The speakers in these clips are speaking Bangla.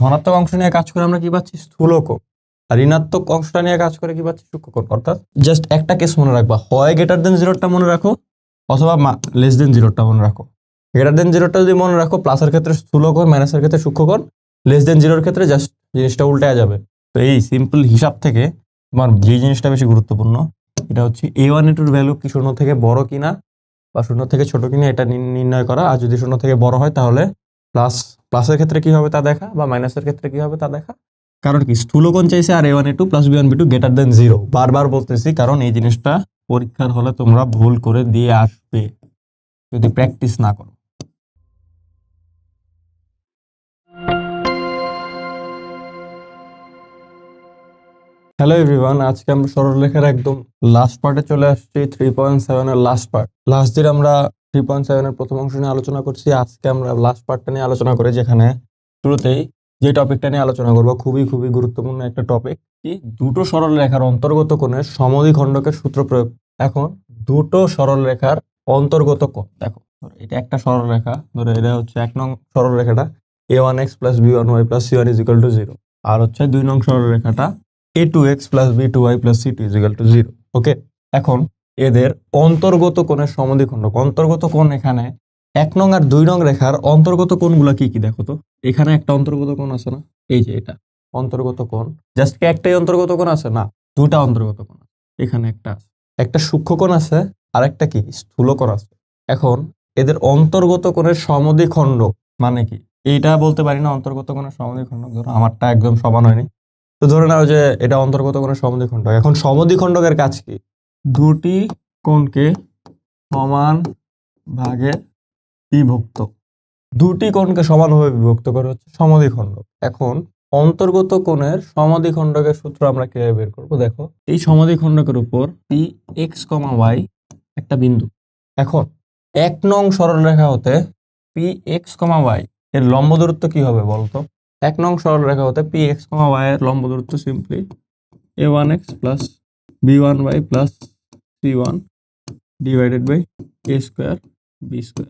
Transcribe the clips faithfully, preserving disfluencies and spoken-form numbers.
ধনাত্মক অংশ নিয়ে কাজ করে আমরা কি পাচ্ছি? স্থূলকোণ। আর ঋণাত্মক অংশটা নিয়ে কাজ করে কি পাচ্ছি? সূক্ষ্মকোণ। অর্থাৎ জাস্ট একটা কেস মনে রাখবা, হয় গ্রেটার দেন জিরোটা মনে রাখো অথবা লেস দেন জিরোটা মনে রাখো। গ্রেটার দেন জিরোটা যদি মনে রাখো প্লাসের ক্ষেত্রে স্থূলকোণ, মাইনাসের ক্ষেত্রে সূক্ষ্মকোণ, লেস দেন জিরোর ক্ষেত্রে জাস্ট জিনিসটা উল্টায়া যাবে। তো এই সিম্পল হিসাব থেকে তোমার যে জিনিসটা বেশি গুরুত্বপূর্ণ এটা হচ্ছে এ ওয়ান এ টুর ভ্যালু কি শূন্য থেকে বড় কিনা বা শূন্য থেকে ছোট কিনা এটা নির্ণয় করা। আর যদি শূন্য থেকে বড় হয় তাহলে প্লাস প্লাসের ক্ষেত্রে কি হবে তা দেখা, বা মাইনাসের ক্ষেত্রে কি হবে তা দেখা। কারণ কি স্থূলকোণ চাইছে আর এ ওয়ান এ two plus B one B two greater than zero. বারবার বলতেছি কারণ এই জিনিসটা পরীক্ষার হলে তোমরা ভুল করে দিয়ে আসবে যদি প্র্যাকটিস না করো। হ্যালো এভরিওয়ান, আজকে আমরা সরলরেখার একদম লাস্ট পার্টে চলে আসছি। থ্রি পয়েন্ট সেভেন এর লাস্ট পার্ট। লাস্ট দিন আমরা থ্রি পয়েন্ট সেভেন এর প্রথম অংশ নিয়ে আলোচনা করছি। আজকে আমরা লাস্ট পার্টটা নিয়ে আলোচনা করি, যেখানে শুরুতেই যে টপিকটা নিয়ে আলোচনা করবো খুবই খুবই গুরুত্বপূর্ণ একটা টপিক, কি দুটো সরলরেখার অন্তর্গত কোণের সমদ্বিখণ্ডকের সূত্র প্রয়োগ। এখন দুটো সরলরেখার অন্তর্গত কোণ, দেখো এটা একটা সরলরেখা, ধরো এটা হচ্ছে এক নং সরলরেখাটা A one x plus B one Y plus C one is equal to zero, আর হচ্ছে দুই নং সরলরেখাটা A two x plus B two Y plus C two is equal to zero. Okay, এখন এদের অন্তর্গত কোণের সমদ্বিখণ্ডক। অন্তর্গত কোণ এখানে এক নং আর দুই নং রেখার অন্তর্গত কোণগুলো কি কি দেখো তো। এখানে একটা অন্তর্গত কোণ আছে না, এই যে এটা অন্তর্গত কোণ। জাস্ট কি একটাই অন্তর্গত কোণ আছে? না, দুটা অন্তর্গত কোণ আছে। এখানে একটা আছে, একটা সূক্ষ্মকোণ আছে আর একটা কি স্থূলকোণ আছে। এখন এদের অন্তর্গত কোণের সমদ্বিখণ্ডক মানে কি এইটা বলতে পারি না। অন্তর্গত কোণের সমদ্বিখণ্ডক, ধরো আমারটা একদম সমান হয়নি, তো ধরে নাও যে এটা অন্তর্গত কোণের সমদ্বিখণ্ডক। এখন সমদ্বিখণ্ডকের কাজ কি? দুটি কোণকে সমান ভাগে বিভক্ত, দুটি কোণকে সমানভাবে বিভক্ত করে হচ্ছে সমদ্বিখণ্ডক। এখন অন্তর্গত কোণের সমদ্বিখণ্ডকের সূত্র আমরা কিভাবে বের করবো? দেখো এই সমদ্বিখণ্ডকের উপর পি এক্স কমা ওয়াই একটা বিন্দু। এখন এক নং সরলরেখা হতে পি এক্স কমা ওয়াই এর লম্ব দূরত্ব কি হবে বলতো? এক নং সরলরেখা হতে পি এক্স কমা ওয়াই এর লম্ব দূরত্ব simply A one x plus B one Y plus C one divided by A square B square,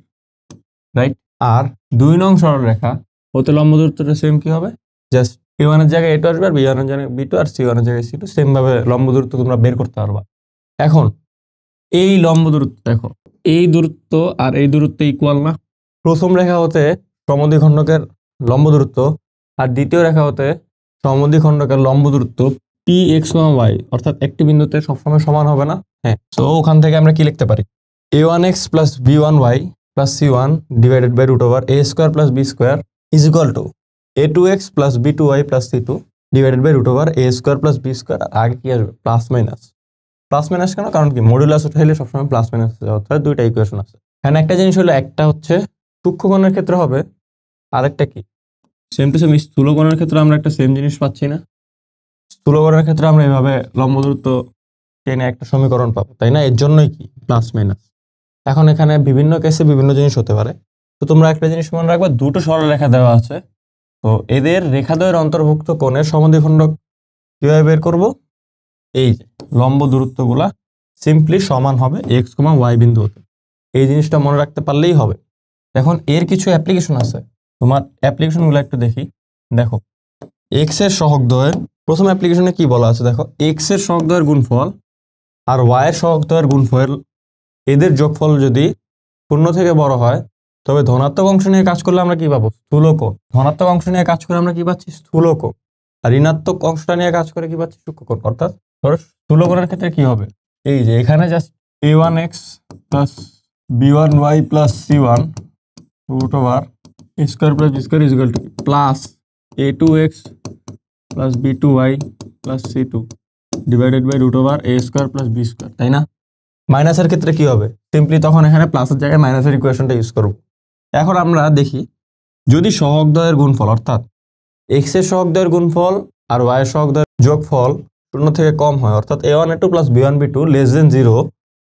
right? আর দুই নং সরলরেখা হতে লম্ব দূরত্বটা সেম কি হবে? জাস্ট এ ওয়ান এর জায়গায় এ টু আসবে, আর বি ওয়ান এর জায়গায় বি টু, আর সি ওয়ান এর জায়গায় সি টু। সেম ভাবে লম্ব দূরত্ব তোমরা বের করতে পারবা। এখন এই লম্ব দূরত্ব দেখো, এই দূরত্ব আর এই দূরত্ব ইকুয়াল না? প্রথম রেখা হতে সমদ্বিখণ্ডকের লম্ব দূরত্ব আর দ্বিতীয় রেখা হতে সমদ্বিখণ্ডকের লম্ব দূরত্ব পি এক্স ওয়াই, অর্থাৎ একটি বিন্দুতে সবসময় সমান হবে না? হ্যাঁ। তো ওখান থেকে আমরা কি লিখতে পারি? A one x plus B one Y plus C one divided by root over A square plus B square is equal to A two x plus B two Y plus C two divided by root over A square plus B square. আগে কি আসবে? Plus minus. প্লাস মাইনাস কেন? কারণ কি মডুলাস উঠাইলে সবসময় প্লাস মাইনাস অর্থাৎ দুইটা ইকুয়েশন আছে। এখানে একটা জিনিস হলো, একটা হচ্ছে সূক্ষ্মকোণের ক্ষেত্রে হবে, আরেকটা কি সেম টু সেম স্থূলকোণের ক্ষেত্রে আমরা একটা সেম জিনিস পাচ্ছি না? স্থূলকোণের ক্ষেত্রে আমরা এইভাবে লম্ব দূরত্ব টেনে একটা সমীকরণ পাবো, তাই না? এর জন্যই কি প্লাস মাইনাস। এখন এখানে বিভিন্ন কেসে বিভিন্ন জিনিস হতে পারে। তো তোমরা একটা জিনিস মনে রাখবা, দুটো সরলরেখা দেওয়া আছে, তো এদের রেখাদ্বয়ের অন্তর্ভুক্ত কোণের সমদ্বিখণ্ডক কিভাবে বের করব? এই যে লম্ব দূরত্বগুলা সিম্পলি সমান হবে এক্স কমা ওয়াই বিন্দু হতে। এই জিনিসটা মনে রাখতে পারলেই হবে। এখন এর কিছু অ্যাপ্লিকেশন আছে, তোমার অ্যাপ্লিকেশনগুলো একটু দেখি। দেখো এক্স এর সহগদ্বয়ের প্রথম অ্যাপ্লিকেশনে কি বলা আছে দেখো, এক্স এর সহগদ্বয়ের গুণফল আর ওয়াই এর সহগদ্বয়ের গুণফল এদের যোগফল যদি শূন্য থেকে বড় হয় তবে ধনাত্মক অংশ নিয়ে কাজ করলে আমরা কি পাবো? স্থূলকোণ। ধনাত্মক অংশ নিয়ে কাজ করে আমরা কি পাচ্ছি? স্থূলকোণ। আর ঋণাত্মক অংশটা নিয়ে কাজ করে কি পাচ্ছি? সূক্ষ্মকোণ। অর্থাৎ ধরো স্থূলকোণের ক্ষেত্রে কি হবে? এই যে এখানে just A one x plus B one Y plus C one root over A square plus B square is equal to plus A two x plus B two Y plus C two divided by root over A square plus B square, তাই না? মাইনাসের ক্ষেত্রে কি হবে? সিম্পলি তখন এখানে প্লাসের জায়গায় মাইনাসের ইকুয়েশনটা ইউজ করব। এখন আমরা দেখি, যদি সহগদ্বয়ের গুণফল অর্থাৎ এক্স এর সহগদ্বয়ের গুণফল আর ওয়াই এর সহগদ্বয়ের যোগফল শূন্য থেকে কম হয়, অর্থাৎ a one A two plus B one B two less than zero,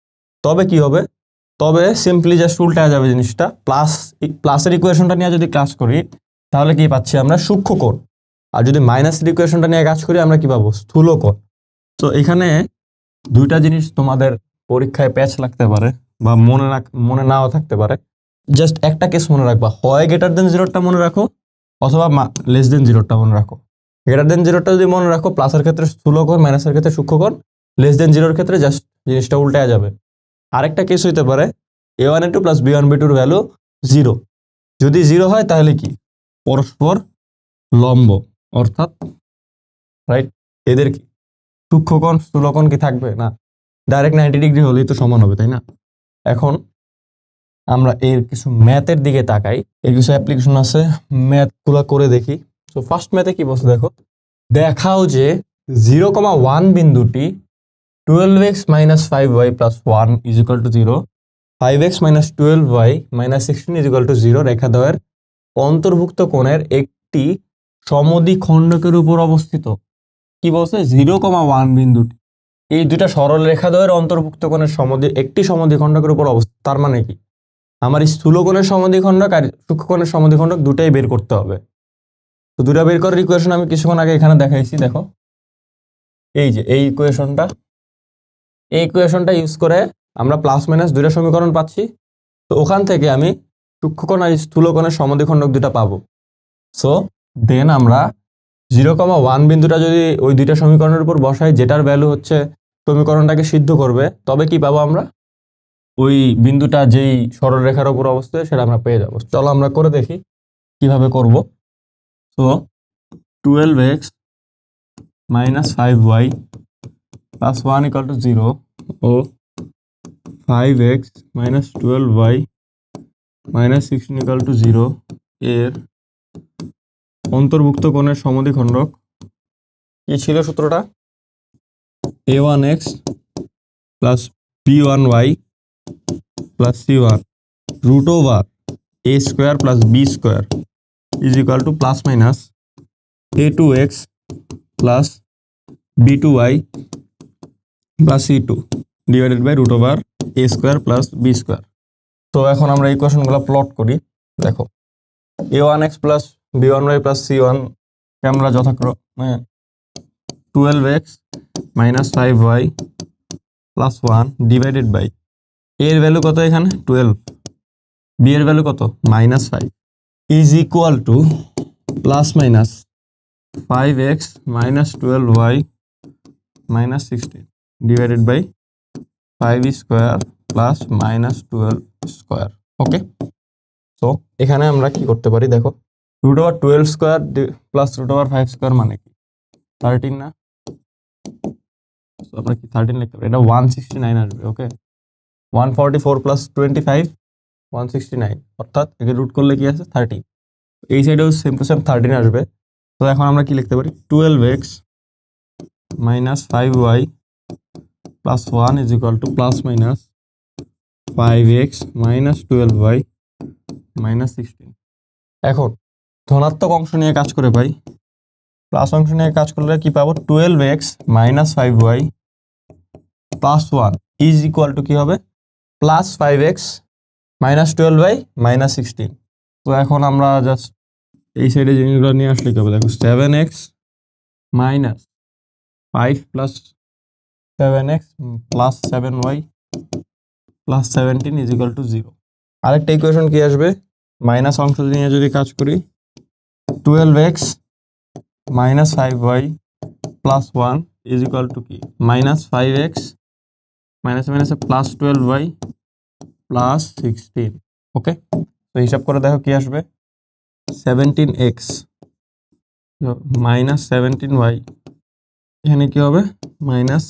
তবে কি হবে? তবে সিম্পলি জাস্ট উল্টা যাবে জিনিসটা। প্লাস প্লাসের ইকুয়েশনটা নিয়ে যদি কাজ করি তাহলে কি পাচ্ছি আমরা? সূক্ষ্মকোণ। আর যদি মাইনাসের ইকুয়েশনটা নিয়ে কাজ করি আমরা কি পাবো? স্থূলকোণ। তো এখানে দুইটা জিনিস তোমাদের পরীক্ষায় প্যাচ লাগতে পারে বা মনে না মনে নাও থাকতে পারে। জাস্ট একটা কেস মনে রাখবা, হয় গ্রেটার দেন জিরোটা মনে রাখো অথবা লেস দেন জিরোটা মনে রাখো। গ্রেটার দেন জিরোটা যদি মনে রাখো, প্লাসের ক্ষেত্রে স্থূলকোণ, মাইনাসের ক্ষেত্রে সূক্ষ্মকোণ, লেস দেন জিরোর ক্ষেত্রে জাস্ট জিনিসটা উল্টায়া যাবে। আরেকটা কেস হইতে পারে a one A two plus B one b টুর ভ্যালু জিরো। যদি জিরো হয় তাহলে কি পরস্পর লম্ব, অর্থাৎ রাইট এদের কি সূক্ষ্মকোণ স্থূলকোণ কি থাকবে না, ডাইরেক্ট নাইনটি ডিগ্রি হলেই তো সমান হবে, তাই না? এখন আমরা এর কিছু ম্যাথের দিকে তাকাই, এর কিছু অ্যাপ্লিকেশন আছে, ম্যাথগুলো করে দেখি। তো ফার্স্ট ম্যাথে কি বলছে দেখো, দেখাও যে জিরো কমা ওয়ান বিন্দুটি twelve x minus five y plus one is equal to zero, five x minus twelve y minus sixteen is equal to zero রেখাদ্বয়ের অন্তর্ভুক্ত কোণের একটি সমদ্বিখণ্ডকের উপর অবস্থিত। কি বলছে, জিরো কমা ওয়ান বিন্দুটি এই দুইটা সরল রেখাদ্বয়ের অন্তর্ভুক্ত কোণের সমদ্বি একটি সমদ্বিখণ্ডকের উপর অবস্থিত। তার মানে কি আমার স্থূলকোণের সমদ্বিখণ্ডক আর সূক্ষ্মকোণের সমদ্বিখণ্ডক দুটাই বের করতে হবে। তো দুটা বের করার ইকুয়েশন আমি কিছুক্ষণ আগে এখানে দেখাইছি, দেখো এই যে এই ইকুয়েশনটা, এই ইকুয়েশনটা ইউজ করে আমরা প্লাস মাইনাস দুইটা সমীকরণ পাচ্ছি। তো ওখান থেকে আমি সূক্ষ্মকোণ আর স্থূলকোণের সমদ্বিখণ্ডক দুটা পাবো। সো দেন আমরা জিরো কমা ওয়ান বিন্দুটা যদি ওই দুইটা সমীকরণের উপর বসাই, যেটার ভ্যালু হচ্ছে সমীকরণটাকে সিদ্ধ করবে, তবে কি পাবো আমরা, ওই বিন্দুটা যেই সরলরেখার উপর অবস্থিত সেটা আমরা পেয়ে যাবো। চলো আমরা করে দেখি কিভাবে করব। So twelve x minus five y plus one equal to zero ও five x minus twelve y minus sixteen equal to zero এর অন্তর্ভুক্ত কোণের সমদ্বিখণ্ডক কি ছিল সূত্রটা, a one x plus B one Y plus C one root over A square plus B square is equal to plus minus a two x plus B two Y plus C two divided by root over A square plus B square. তো এখন আমরা এই ইকুয়েশনগুলো প্লট করি। দেখো a one x plus B one Y plus C one আমরা যথাক্রমে twelve x minus five y plus one divided by এর ভ্যালু কত এখানে টুয়েলভ, বি এর ভ্যালু কত minus five is equal to plus minus five x minus twelve y minus sixteen divided by five square plus minus twelve square. Okay, তো এখানে আমরা কি করতে পারি, দেখো root over twelve square plus root over five square মানে কি থার্টিন না, আমরা কি থার্টিন লিখতে পারি, এটা ওয়ান সিক্সটি নাইন আসবে। Okay, one forty four plus twenty five one sixty nine, অর্থাৎ একে রুট করলে কি আছে থার্টি, এই সাইডেও সেম টু সেম থার্টিন আসবে। তো এখন আমরা কি লিখতে পারি, twelve x minus five y plus one is equal to plus minus five x minus twelve y minus sixteen. এখন ধনাত্মক অংশ নিয়ে কাজ করে পাই, প্লাস অংশ নিয়ে কাজ করলে কি পাবো, twelve x minus five y plus one is equal to কি হবে plus five x minus twelve y minus sixteen. তো এখন আমরা জাস্ট এই সাইডে জিনিসগুলো নিয়ে আসলে কি হবে, দেখো seven x minus five plus seven x plus seven y plus seventeen is equal to zero. আরেকটা ইকুয়েশন কি আসবে, মাইনাস অংশ নিয়ে যদি কাজ করি, twelve x minus five y plus one is equal to কি মাইনাস ফাইভ এক্স মাইনাস মাইনাসে plus twelve y plus sixteen. Okay, তো হিসাব করে দেখো কি আসবে, seventeen x minus seventeen y, এখানে কি হবে minus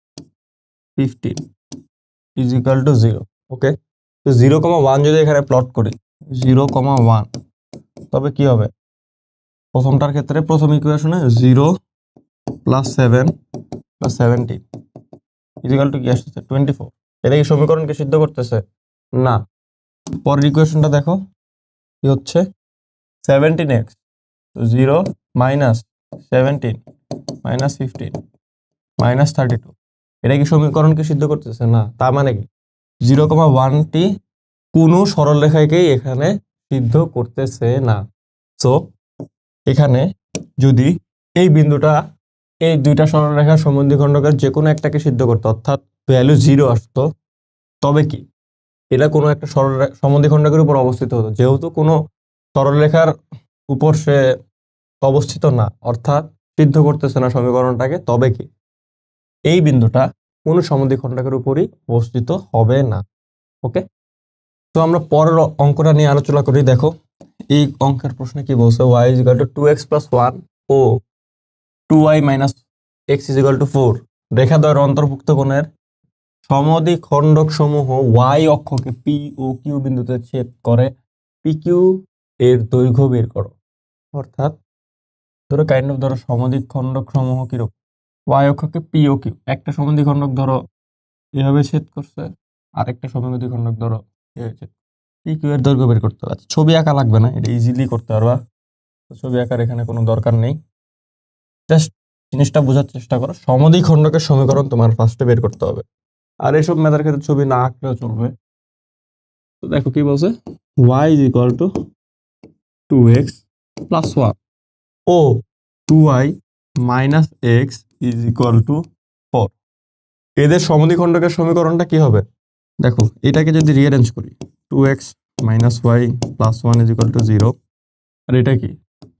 fifteen is equal to zero. Okay, তো জিরো কমা ওয়ান যদি এখানে প্লট করি, জিরো কমা ওয়ান, তবে কি হবে, প্রথমটার ক্ষেত্রে প্রথম ইকুয়েশনে zero plus seven plus seventeen is equal to কি আসতেছে টোয়েন্টি ফোর। এটা কি সমীকরণকে সিদ্ধ করতেছে না। পরের ইকুয়েশনটা দেখো কি হচ্ছে, seventeen x zero minus seventeen minus fifteen minus thirty two, এটা কি সমীকরণকে সিদ্ধ করতেছে না। তার মানে কি জিরো কমা ওয়ানটি কোনো সরল রেখাকেই এখানে সিদ্ধ করতেছে না। সো এখানে যদি এই বিন্দুটা এই দুইটা সরলরেখার সমদ্বিখণ্ডকের যে কোনো একটাকে সিদ্ধ করতো, অর্থাৎ ভ্যালু জিরো আসতো, তবে কি এটা কোনো একটা সরল সমদ্বিখণ্ডকের উপর অবস্থিত হতো। যেহেতু কোনো সরলরেখার উপর সে অবস্থিত না, অর্থাৎ সিদ্ধ করতেছে না সমীকরণটাকে, তবে কি এই বিন্দুটা কোন সমদ্বিখণ্ডকের উপরই অবস্থিত হবে না। ওকে, তো আমরা পরের অঙ্কটা নিয়ে আলোচনা করি। দেখো এই অঙ্কের প্রশ্নে কি বলছে, y is equal to two x plus one ও two y minus x is equal to four রেখাদ্বয়ের অন্তর্ভুক্ত কোণের সমদ্বিখণ্ডক সমূহ y অক্ষকে p ও q বিন্দুতে ছেদ করে পি কিউ এর দৈর্ঘ্য বের করো। অর্থাৎ ধরো কাইন্ড অফ ধরো সমদ্বিখণ্ডক সমূহ কিরকম, y অক্ষকে p ও q, একটা সমদ্বিখণ্ডক ধরো এভাবে ছেদ করছে, আরেকটা সমদ্বিখণ্ডক ধরো এভাবে ছেদ, পি কিউ এর দৈর্ঘ্য বের করতে হবে। ছবি আঁকা লাগবে না, এটা ইজিলি করতে পারবা, ছবি আঁকার এখানে কোনো দরকার নেই। জাস্ট জিনিসটা বোঝার চেষ্টা করো, সমদ্বিখণ্ডকের সমীকরণ তোমার ফার্স্টে বের করতে হবে। আর এইসব ম্যাথের ক্ষেত্রে ছবি না আঁকলেও চলবে। তো দেখো কি বলছে, y is equal to two x plus one ও two y minus x is equal to four. এদের সমদ্বিখণ্ডকের সমীকরণটা কি হবে দেখো, এটাকে যদি রিঅ্যারেঞ্জ করি, two x minus y plus one is equal to zero, আর এটা কি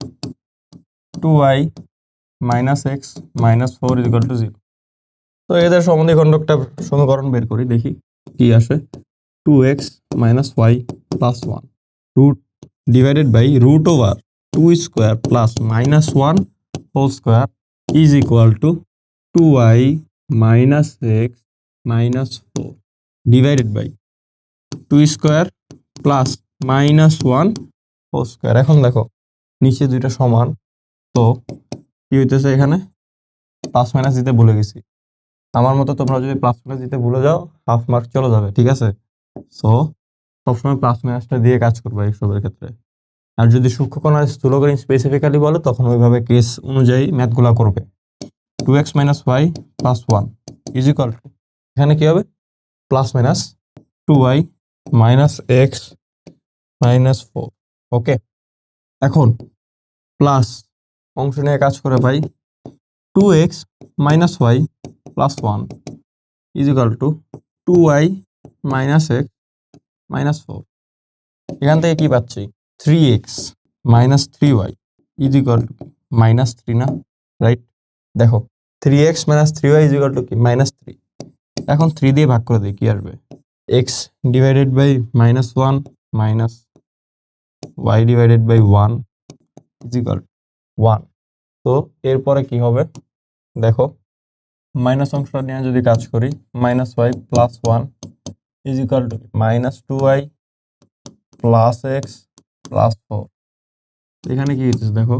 two y minus x minus four is equal to zero. তো এদের সমদ্বিখণ্ডকটা সমীকরণ বের করি, দেখি কি আসে। Two x minus y plus one root divided by root over two square plus minus one whole square is equal to two y minus x minus four divided by two square plus minus one whole square। এখন দেখো নিচে দুইটা সমান, তো কি হইতেছে, এখানে প্লাস মাইনাস দিতে ভুলে গেছি। আমার মতো তোমরা যদি প্লাস মাইনাস দিতে ভুলে যাও হাফ মার্ক চলে যাবে, ঠিক আছে? সো সবসময় প্লাস মাইনাসটা দিয়ে কাজ করবে এইসবের ক্ষেত্রে। আর যদি সূক্ষ্মকোণ আর স্থূলকোণ স্পেসিফিক্যালি বলো তখন ওইভাবে কেস অনুযায়ী ম্যাথগুলা করবে। Two x minus y plus one is equal to, এখানে কি হবে plus minus two y minus x minus four. Okay, এখন প্লাস অংশ নিয়ে কাজ করে পাই two x minus y plus one is equal to two y minus x minus four. এখান থেকে কি পাচ্ছি, three x minus three y is equal to minus three না, রাইট? দেখো three x minus three y is equal to কি মাইনাস থ্রি। এখন থ্রি দিয়ে ভাগ করে দিই, কি আসবে, x divided by minus one minus y divided by one is equal to one. তো এরপরে কি হবে দেখো, মাইনাস অংশটা নিয়ে যদি কাজ করি, minus y plus one is equal to minus two Y plus x plus four. এখানে কি হচ্ছে দেখো,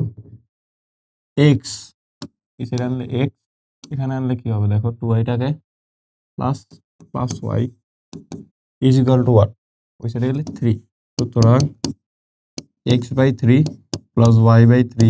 এক্স এখানে আনলে এক্স, এখানে আনলে কি হবে দেখো, টু ওয়াইটাকে plus plus y is equal to one, ওই সাইডে গেলে থ্রি। সুতরাং x by three plus y by three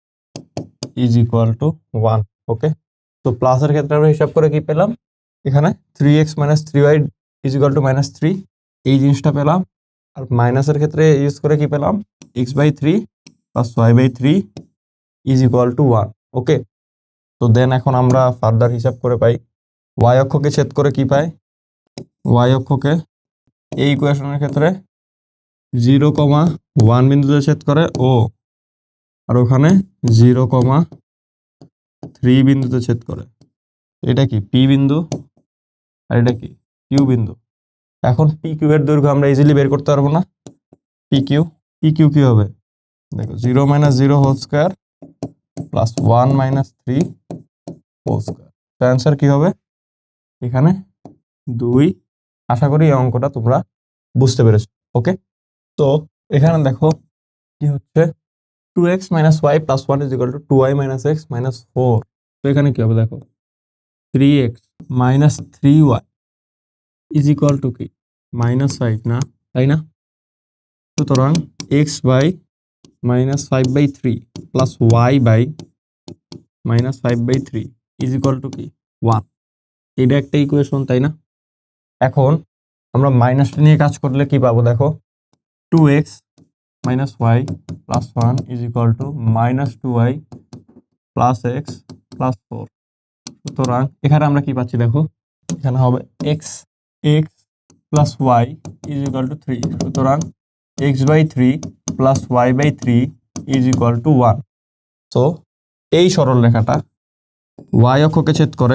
is equal to one. Okay, তো প্লাসের ক্ষেত্রে আমরা হিসাব করে কি পেলাম, এখানে three x minus three y is equal to minus three, এই জিনিসটা পেলাম। আর মাইনাসের ক্ষেত্রে ইউজ করে কি পেলাম, x by three plus y by three is equal to one. Okay, তো দেন এখন আমরা ফার্দার হিসাব করে পাই, ওয়াই অক্ষকে ছেদ করে কি পাই, ওয়াই অক্ষকে এই ইকুয়েশনের ক্ষেত্রে জিরো কমা ওয়ান বিন্দুতে ছেদ করে ও আর ওখানে জিরো কমা থ্রি বিন্দুতে ছেদ করে। এটা কি পি বিন্দু আর এটা কি কিউ বিন্দু। এখন পি কিউ এর দৈর্ঘ্য আমরা ইজিলি বের করতে পারবো না, পি কিউ পি কিউ কি হবে দেখো, zero minus zero whole square plus one minus three whole square. তো অ্যান্সার কি হবে এখানে দুই। আশা করি এই অঙ্কটা তোমরা বুঝতে পেরেছো। ওকে, তো এখানে দেখো কি হচ্ছে, two x minus y plus one is equal to two y minus x minus four. তো এখানে কি হবে দেখো, three x minus three y is equal to কি মাইনাস ফাইভ না, তাই না? সুতরাং x by minus five by three plus y by minus five by three is equal to কি ওয়ান। এটা একটা ইকুয়েশন, তাই না? এখন আমরা মাইনাসটা নিয়ে কাজ করলে কি পাবো দেখো, two x minus y plus one is equal to minus two Y plus x plus four. সুতরাং এখানে আমরা কি পাচ্ছি দেখো, এখানে হবে x x plus y is equal to three. সুতরাং x by three plus y by three is equal to one. So এই সরল রেখাটা ওয়াই অক্ষকে ছেদ করে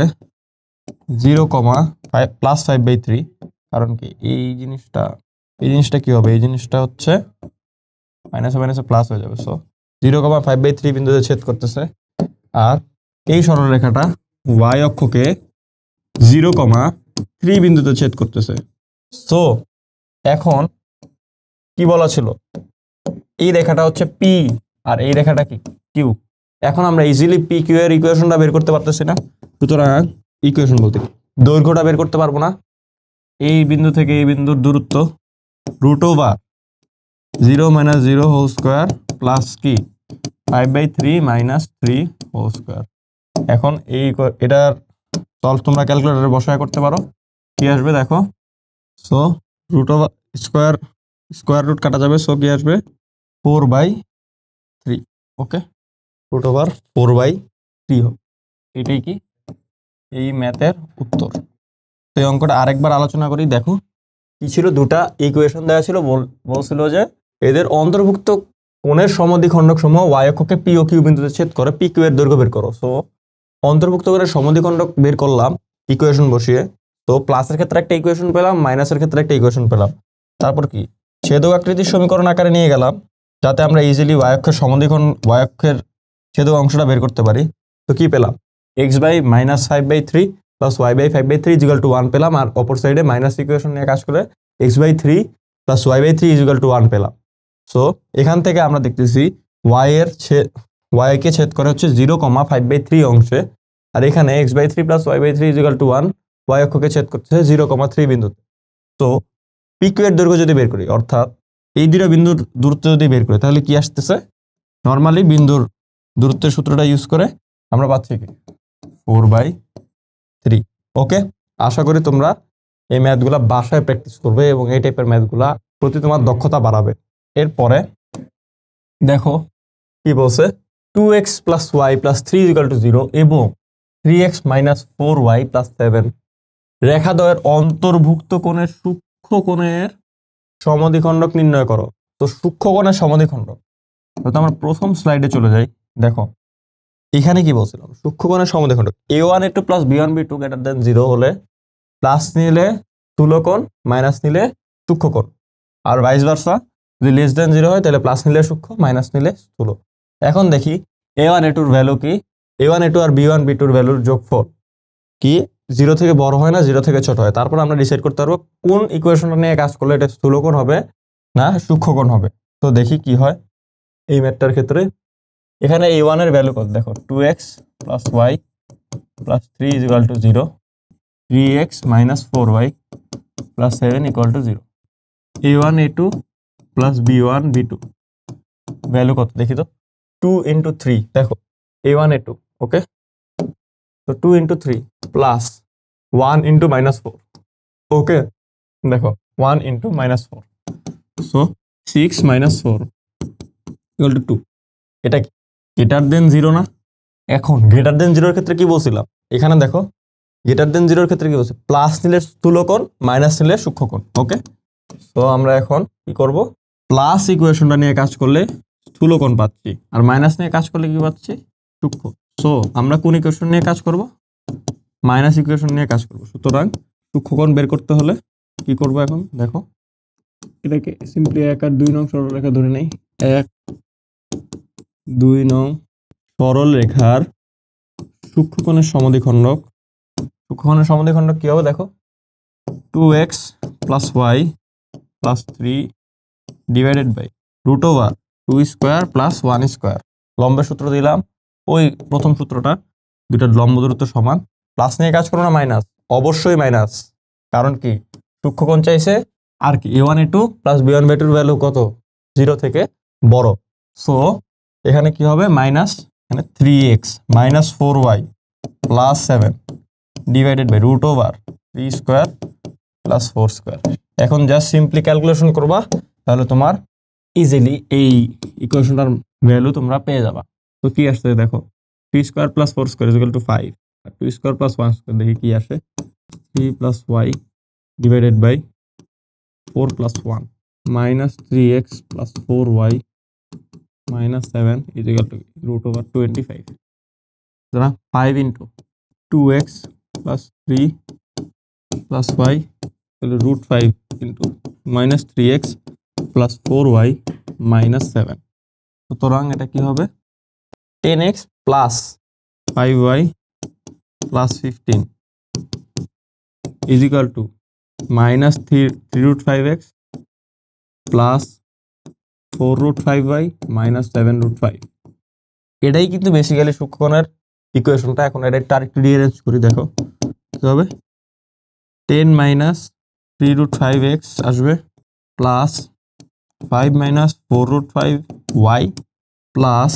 zero comma five plus five by three. কারণ কি এই জিনিসটা এই জিনিসটা কি হবে, এই জিনিসটা হচ্ছে মাইনাসে মাইনাসে প্লাস হয়ে যাবে। So zero comma five by three বিন্দুতে ছেদ করতেছে। আর এই সরল রেখাটা ওয়াই অক্ষকে জিরো কমা থ্রি বিন্দুতে ছেদ করতেছে। সো এখন কি বলা ছিল, এই রেখাটা হচ্ছে পি আর এই রেখাটা কি কিউ। এখন আমরা ইজিলি পি কিউ এর ইকুয়েশনটা বের করতে পারতেছি না। সুতরাং ইকুয়েশন বলতে দৈর্ঘ্যটা বের করতে পারবো না। এই বিন্দু থেকে এই বিন্দুর দূরত্ব root over zero minus zero whole square plus কি five by three minus three whole square. এখন এই এটার সলভ তোমরা ক্যালকুলেটরে বসায় করতে পারো, কি আসবে দেখো। So root over square square root কাটা যাবে। সো কি আসবে four by three. Okay, root over four by three হবে। এটাই কি এই ম্যাথের উত্তর। তো এই অঙ্কটা আরেকবার আলোচনা করি। দেখো কি ছিল, দুটা ইকুয়েশন দেওয়া ছিল, বলছিল যে এদের অন্তর্ভুক্ত কোণের সমদ্বিখণ্ডক সমূহ ওয়াই অক্ষকে পি ও কিউ বিন্দুতে ছেদ করে পি কিউ এর দৈর্ঘ্য বের করো। সো অন্তর্ভুক্ত কোণের সমদ্বিখণ্ডক বের করলাম ইকুয়েশন বসিয়ে। তো প্লাসের ক্ষেত্রে একটা ইকুয়েশন পেলাম, মাইনাসের ক্ষেত্রে একটা ইকুয়েশন পেলাম। তারপর কি ছেদক আকৃতির সমীকরণ আকারে নিয়ে গেলাম, যাতে আমরা ইজিলি ওয়াই অক্ষের সমদ্বিখণ্ড ওয়াই অক্ষের ছেদক অংশটা বের করতে পারি। তো কি পেলাম, x by minus five by three plus y by five by three is equal to one পেলাম। আর অপর সাইডে মাইনাস ইকুয়েশন নিয়ে কাজ করে x by three plus y by three is equal to one পেলাম। সো এখান থেকে আমরা দেখতেছি ওয়াই এর ওয়াই কে ছেদ করে হচ্ছে zero comma five by three অংশে, আর এখানে x by three plus y by three is equal to one y অক্ষকে ছেদ করতেছে জিরো কমা থ্রি বিন্দুতে। তো পি কিউ এর দৈর্ঘ্য যদি বের করি, অর্থাৎ এই দুটো বিন্দুর দূরত্ব যদি বের করি, তাহলে কি আসতেছে, নর্মালি বিন্দুর দূরত্বের সূত্রটা ইউজ করে আমরা পাচ্ছি কি ফোর বাই থ্রি। ওকে, আশা করি তোমরা এই ম্যাথগুলা বাসায় প্র্যাকটিস করবে এবং এই টাইপের ম্যাথগুলা প্রতি তোমার দক্ষতা বাড়াবে। এরপরে দেখো কি বলছে, two x plus y plus three is equal to zero এবং three x minus four y plus seven রেখাদ্বয়ের অন্তর্ভুক্ত কোণের সূক্ষ্ম কোণের সমদ্বিখণ্ডক নির্ণয় করো। তো সূক্ষ্ম কোণের সমদ্বিখণ্ডক, তো আমরা প্রথম স্লাইডে চলে যাই। দেখো এখানে কি বলছিলাম, সূক্ষ্ম কোণের সমদ্বিখণ্ডক a one A two plus B one B two greater than zero হলে প্লাস নিলে স্থূলকোণ, মাইনাস নিলে সূক্ষ্মকোণ, আর ভাইস ভার্সা যদি লেস দেন জিরো হয় তাহলে প্লাস নিলে সূক্ষ্ম, মাইনাস নিলে স্থূল। এখন দেখি এ ওয়ান এ টুর ভ্যালু কি, এ ওয়ান এ টু আর বি ওয়ান বি টুর ভ্যালুর যোগফল কি জিরো থেকে বড় হয় না জিরো থেকে ছোট হয়। তারপর আমরা ডিসাইড করতে পারবো কোন ইকুয়েশনটা নিয়ে কাজ করলে এটা স্থূলকোণ হবে না সূক্ষ্মকোণ হবে। তো দেখি কি হয় এই ম্যাথটার ক্ষেত্রে। এখানে এ ওয়ান এর ভ্যালু কত দেখো, two x plus y plus three is equal to zero, three x minus four y plus seven equal to zero. A one A two plus B one B two value কত দেখি তো, টু ইন্টু থ্রি, দেখো a one A two. Okay, তো two into three plus one into minus four. Okay, দেখো one into minus four, so six minus four equal to two. এটা কি গ্রেটার দেন জিরো না? এখন গ্রেটার দেন জিরোর ক্ষেত্রে কি বলছিলাম, এখানে দেখো গ্রেটার দেন জিরোর ক্ষেত্রে কি বলছে, প্লাস নিলে স্থূলকোণ, মাইনাস নিলে সূক্ষ্মকোণ। ওকে, তো আমরা এখন কি করব, প্লাস ইকুয়েশনটা নিয়ে কাজ করলে স্থূলকোণ পাচ্ছি, আর মাইনাস নিয়ে কাজ করলে কি পাচ্ছি সূক্ষ্ম। সো আমরা কোন ইকুয়েশন নিয়ে কাজ করব, মাইনাস ইকুয়েশন নিয়ে কাজ করব। সুতরাং সূক্ষ্মকোণ বের করতে হলে কি করব, এখন দেখো এটাকে সিম্পলি এক আর দুই নং সরল রেখা ধরে নেই। এক দুই নং সরল রেখার সূক্ষ্মকোণের সমদ্বিখণ্ডক, সূক্ষ্মকোণের সমদ্বিখণ্ডক কি হবে দেখো, two x plus y plus three divided by root over two square plus one square. লম্বের সূত্র দিলাম ওই প্রথম সূত্রটা, দুইটার লম্ব দূরত্ব সমান। প্লাস নিয়ে কাজ করো না মাইনাস, অবশ্যই মাইনাস, কারণ কি সূক্ষ্মকোণ চাইছে। আর কি a one A two plus B one by টুর ভ্যালু কত, জিরো থেকে বড়। সো এখানে কি হবে মাইনাস, এখানে three x minus four y plus seven divided by root over three square plus four square. এখন জাস্ট সিম্পলি ক্যালকুলেশন করবা, তাহলে তোমার ইজিলি এই ইকুয়েশনটার ভ্যালু তোমরা পেয়ে যাবা। তো কি আসছে দেখো, three square plus four square is equal to five, আর two square plus one square দেখি কি আসে, three plus y divided by four plus one minus three x plus four y minus seven is equal to root over twenty five. সুতরাং five into two x plus three plus y তাহলে root five into minus three x plus four y minus seven. সুতরাং এটা কি হবে ten x plus five y plus fifteen is equal to minus three three root five x plus four root five y minus seven root five. এটাই কিন্তু বেসিক্যালি সূক্ষ্মকোণের ইকুয়েশনটা। এখন এটা একটু আরেকটু রিঅ্যারেঞ্জ করি, দেখো কি হবে। Ten minus three root five x আসবে plus five minus four root five y plus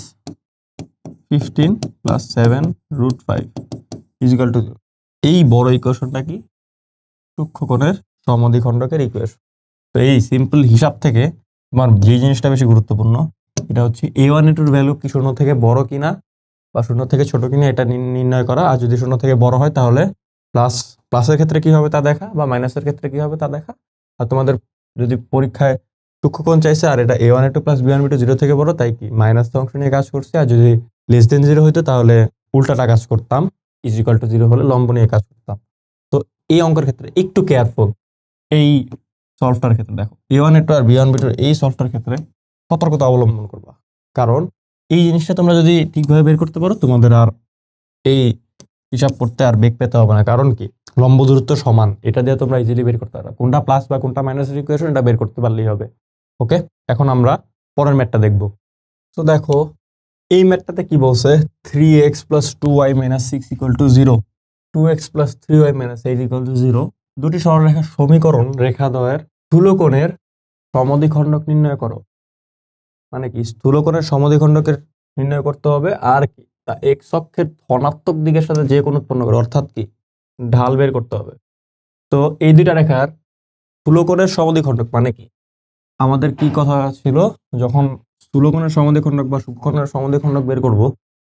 fifteen plus seven root five is equal to zero. এই বড় ইকুয়েশনটা কি সূক্ষ্মকোণের সমদ্বিখণ্ডকের ইকুয়েশন। তো এই সিম্পল হিসাব থেকে তোমার যে জিনিসটা বেশি গুরুত্বপূর্ণ এটা হচ্ছে এ ওয়ান এ টুর ভ্যালু কি শূন্য থেকে বড় কিনা বা শূন্য থেকে ছোট কিনা এটা নির্ণয় করা। আর যদি শূন্য থেকে বড় হয় তাহলে প্লাস প্লাসের ক্ষেত্রে কি হবে তা দেখা, বা মাইনাসের ক্ষেত্রে কি হবে তা দেখা। আর তোমাদের যদি পরীক্ষায় সূক্ষ্মকোণ চাইছে আর এটা a one A two plus B one B two zero থেকে বড়, তাই কি মাইনাস অংশ নিয়ে কাজ করছে। আর যদি লেস দেন জিরো হইতো তাহলে উল্টাটা কাজ করতাম, ইজ ইকুয়াল টু জিরো হলে লম্ব নিয়ে কাজ করতাম। তো এই অঙ্কের ক্ষেত্রে একটু কেয়ারফুল। এই সলভটার ক্ষেত্রে দেখো এ ওয়ান এ টু আর বি ওয়ান বি টু এই সলভটার ক্ষেত্রে সতর্কতা অবলম্বন করবা, কারণ এই জিনিসটা তোমরা যদি ঠিকভাবে বের করতে পারো তোমাদের আর এই হিসাব করতে আর বেগ পেতে হবে না। কারণ কি লম্ব দূরত্ব সমান, এটা দিয়ে তোমরা ইজিলি বের করতে পারো। কোনটা প্লাস বা কোনটা মাইনাসের ইকুয়েশন এটা বের করতে পারলেই হবে। ওকে, এখন আমরা পরের ম্যাথটা দেখবো। তো দেখো এই ম্যাথটাতে কি বলছে, three x plus two y minus six equal to zero, two x plus three y minus eight equal to zero. দুটি সরলরেখার সমীকরণ রেখাদ্বয়ের স্থূলকোণের সমদ্বিখণ্ডক নির্ণয় করো। মানে কি স্থূলকোণের সমদ্বিখণ্ডকের নির্ণয় করতে হবে আর কি তা এক্স অক্ষের ধনাত্মক দিকের সাথে যে কোণ উৎপন্ন করে, অর্থাৎ কি ঢাল বের করতে হবে। তো এই দুইটা রেখার স্থূলকোণের সমদ্বিখণ্ডক মানে কি, আমাদের কি কথা ছিল যখন স্থূলকোণের সমদ্বিখণ্ডক বা সূক্ষ্মকোণের সমদ্বিখণ্ডক বের করব,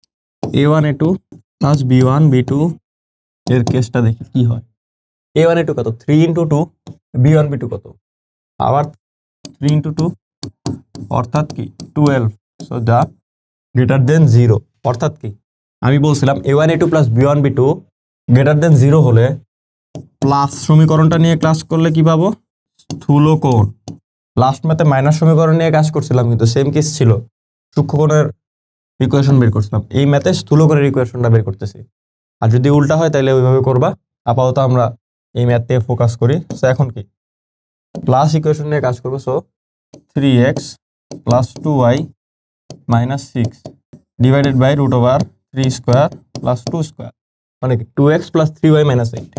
a one A two plus B one B two এর কেসটা দেখি কি হয়। এ ওয়ান এ টু কত, three into two, b one B two কত আবার থ্রি ইন্টু টু, অর্থাৎ কি twelve. So the greater than zero, অর্থাৎ কি আমি বলছিলাম a one A two plus B one B two greater than zero হলে প্লাস সমীকরণটা নিয়ে ক্লাস করলে কি পাবো, স্থূলকোণ। লাস্ট ম্যাথে মাইনাস সমীকরণ নিয়ে কাজ করছিলাম কিন্তু সেম কেস ছিল, সূক্ষ্মকোণের ইকুয়েশন বের করছিলাম। এই ম্যাথে স্থূলকোণের ইকুয়েশনটা বের করতেছি। আর যদি উল্টা হয় তাহলে ওইভাবে করবা। আপাতত আমরা এই ম্যাথে ফোকাস করি। সো এখন কি প্লাস ইকুয়েশন নিয়ে কাজ করবো। So three x plus two y minus six divided by root over three square plus two square, মানে কি two x plus three y minus eight.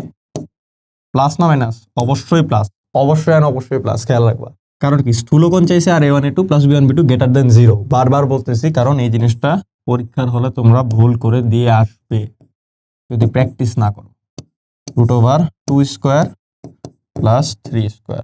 Plus না মাইনাস, অবশ্যই প্লাস, অবশ্যই আর অবশ্যই প্লাস, খেয়াল রাখবা। কারণ কি স্থূলকোণ চাইছে আর এ ওয়ান এ two plus B one B two greater than zero. বারবার বলতেছি কারণ এই জিনিসটা পরীক্ষার হলে তোমরা ভুল করে দিয়ে আসবে যদি প্র্যাকটিস না করো। Root over two square plus three square,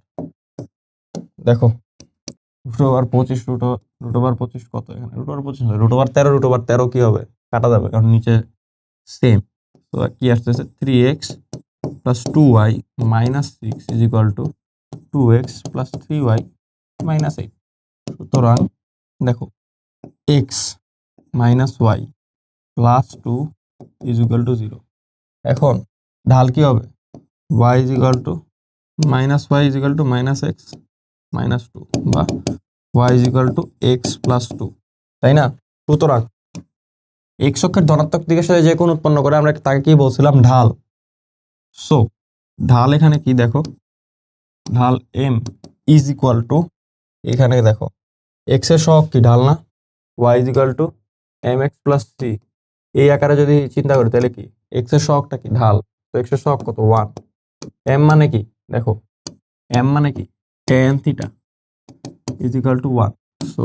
দেখো রুট ওভার পঁচিশ, রুট রুট ওভার পঁচিশ কত এখানে, রুট ওভার পঁচিশ রুট ওভার তেরো, রুট ওভার তেরো কি হবে কাটা যাবে কারণ নিচে সেম। তো কি আসতেছে three x plus two y minus six is equal to two x plus three y minus eight. সুতরাং দেখো x minus y plus two is equal to zero. এখন ঢাল কি হবে, y is equal to minus y is equal to minus x minus two, বা y is equal to x plus two, তাই না। সুতরাং এক্স অক্ষের ধনাত্মক দিকের সাথে যে কোণ উৎপন্ন করে আমরা তাকে কি বলছিলাম, ঢাল। সো ঢাল এখানে কি দেখো, ঢাল এম ইজ ইকুয়াল টু, এখানে দেখো এক্স এর সহগ কি ঢাল না, y is equal to m x plus c. এই আকারে যদি চিন্তা করি তাহলে কি এক্স এর সহগটা কি ঢাল। তো এক্স এর সহগ কত ওয়ান, এম মানে কি দেখো, এম মানে কি tan theta is equal to one. So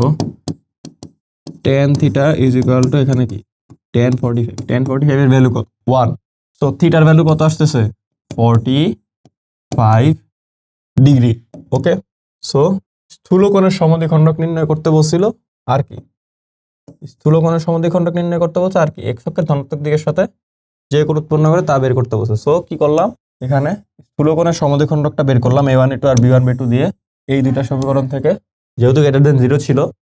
tan theta is equal to এখানে কি tan forty five, tan forty five এর ভ্যালু কত ওয়ান। সো থিটার ভ্যালু কত আসতেছে forty five degree. Okay, so স্থূলকোণের সমদ্বিখণ্ডক নির্ণয় করতে বলছিল আর কি, স্থূলকোণের সমদ্বিখণ্ডক নির্ণয় করতে বলছে আর কি এক্স অক্ষের ধনাত্মক দিকের সাথে যে কোণ উৎপন্ন করে তা বের করতে বলছে। সো কি করলাম, এখানে স্থূলকোণের সমদ্বিখণ্ডকটা বের করলাম এ ওয়ান এ টু আর বি ওয়ান বি টু দিয়ে এই দুইটা সমীকরণ থেকে। যেহেতু গ্রেটার দেন জিরো ছিল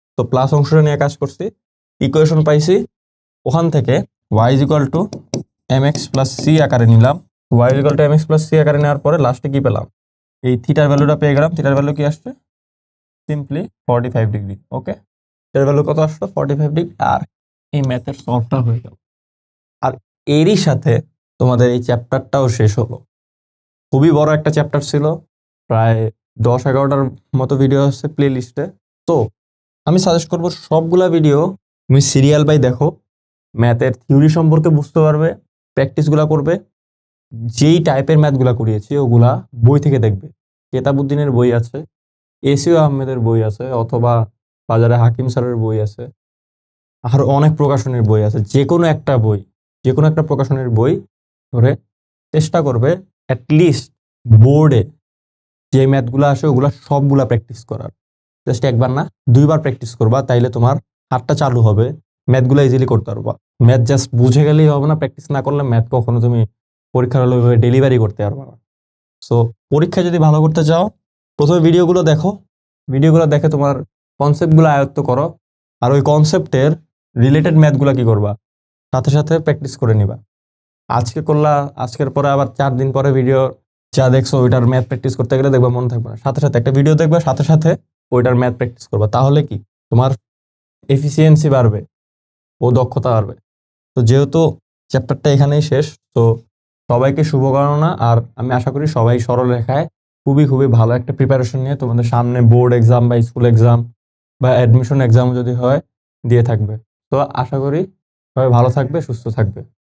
তো প্লাস অংশটা নিয়ে কাজ করছি, ইকুয়েশন পাইছি, ওখান থেকে y is equal to m x plus c আকারে নিলাম। Y is equal to m x plus c আকারে নেওয়ার পরে লাস্টে কি পেলাম, এই থিটার ভ্যালুটা পেয়ে গেলাম। থিটার ভ্যালু কি আসছে, simply forty five degree. Okay, থিটার ভ্যালু কত আসলো, ফর্টি ফাইভ ডিগ্রি। আর এই ম্যাথের সলভটা হয়ে গেল। আর এরই সাথে তোমাদের এই চ্যাপ্টারটাও শেষ হলো। খুবই বড় একটা চ্যাপ্টার ছিল, প্রায় দশ এগারোটার মতো ভিডিও আছে প্লে লিস্টে। তো আমি সাজেস্ট করবো সবগুলা ভিডিও তুমি সিরিয়াল বাই দেখো, ম্যাথের থিওরি সম্পর্কে বুঝতে পারবে, প্র্যাকটিসগুলা করবে। যেই টাইপের ম্যাথগুলা করিয়েছি ওগুলা বই থেকে দেখবে। কেতাবুদ্দিনের বই আছে, এসিও আহমেদের বই আছে, অথবা বাজারে হাকিম স্যারের বই আছে, আরো অনেক প্রকাশনের বই আছে। যে কোনো একটা বই, যে কোনো একটা প্রকাশনের বই ধরে চেষ্টা করবে অ্যাটলিস্ট বোর্ডে যে ম্যাথগুলো আসে ওগুলা সবগুলা প্র্যাকটিস করার। জাস্ট একবার না দুইবার প্র্যাকটিস করবা, তাইলে তোমার হাতটা চালু হবে, ম্যাথগুলো ইজিলি করতে পারবা। ম্যাথ জাস্ট বুঝে গেলেই হবে না, প্র্যাকটিস না করলে ম্যাথ কখনো তুমি পরীক্ষার হলে ওইভাবে ডেলিভারি করতে পারবা না। সো পরীক্ষা যদি ভালো করতে চাও, প্রথমে ভিডিওগুলো দেখো, ভিডিওগুলো দেখে তোমার কনসেপ্টগুলো আয়ত্ত করো, আর ওই কনসেপ্টের রিলেটেড ম্যাথগুলো কি করবা, সাথে সাথে প্র্যাকটিস করে নিবা। আজকে করলা, আজকের পরে আবার চার দিন পরে ভিডিও যা দেখছো ওইটার ম্যাথ প্র্যাকটিস করতে গেলে দেখবা মন থাকবে না। সাথে সাথে একটা ভিডিও দেখবা, সাথে সাথে ওইটার ম্যাথ প্র্যাকটিস করবা, তাহলে কি তোমার এফিসিয়েন্সি বাড়বে ও দক্ষতা বাড়বে। তো যেহেতু চ্যাপ্টারটা এখানেই শেষ, তো সবাইকে শুভকামনা। আর আমি আশা করি সবাই সরল রেখায় খুবই খুবই ভালো একটা প্রিপারেশন নিয়ে তোমাদের সামনে বোর্ড এক্সাম বা স্কুল এক্সাম বা অ্যাডমিশন এক্সাম যদি হয় দিয়ে থাকবে। তো আশা করি সবাই ভালো থাকবে, সুস্থ থাকবে।